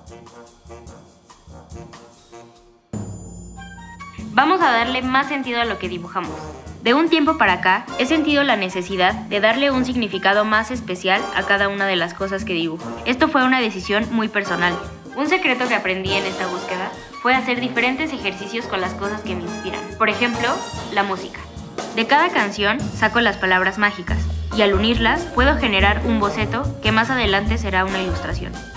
Vamos a darle más sentido a lo que dibujamos. De un tiempo para acá, he sentido la necesidad de darle un significado más especial a cada una de las cosas que dibujo. Esto fue una decisión muy personal. Un secreto que aprendí en esta búsqueda fue hacer diferentes ejercicios con las cosas que me inspiran. Por ejemplo, la música. De cada canción saco las palabras mágicas y al unirlas puedo generar un boceto que más adelante será una ilustración.